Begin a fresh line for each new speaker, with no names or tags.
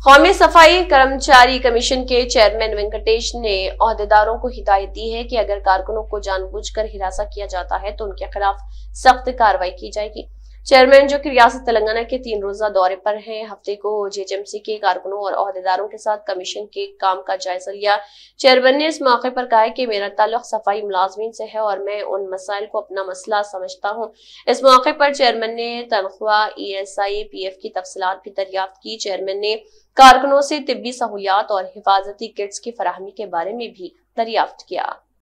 कौमी सफाई कर्मचारी कमीशन के चेयरमैन वेंकटेश ने ओहदेदारों को हिदायत दी है कि अगर कारकुनों को जानबूझकर हिरासत किया जाता है तो उनके खिलाफ सख्त कार्रवाई की जाएगी। चेयरमैन, जो कि रियासत तेलंगाना के 3 रोजा दौरे पर हैं, हफ्ते को जेएचएमसी के कारकुनों और ओहदेदारों के साथ कमीशन के काम का जायजा लिया। चेयरमैन ने इस मौके पर कहा कि मेरा ताल्लुक सफाई मुलाजमीन से है और मैं उन मसाइल को अपना मसला समझता हूँ। इस मौके पर चेयरमैन ने तनख्वाह, ESI, PF की तफसीलात भी दरियाफ्त की। चेयरमैन ने कारकुनों से तिब्बी सहूलियात और हिफाजती किट्स की फराहमी के बारे में भी दरियाफ्त किया।